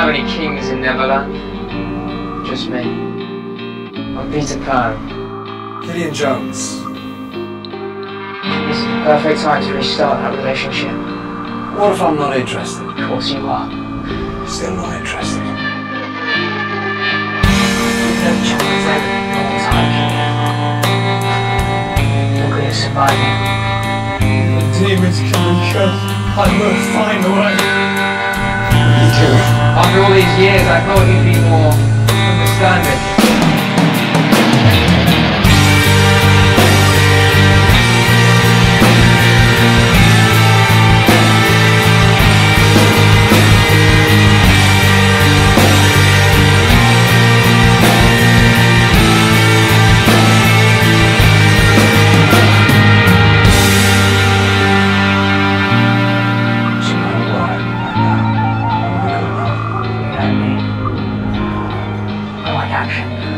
have any kings in Neverland. Just me. I'm Peter Pan. Killian Jones. This is the perfect time to restart that relationship. What if I'm not interested? Of course you are. Still not interested. You've known each other for a long time. You're good at surviving. The demons can be killed. I will find a way. After all these years, I thought you'd be more understanding. Action.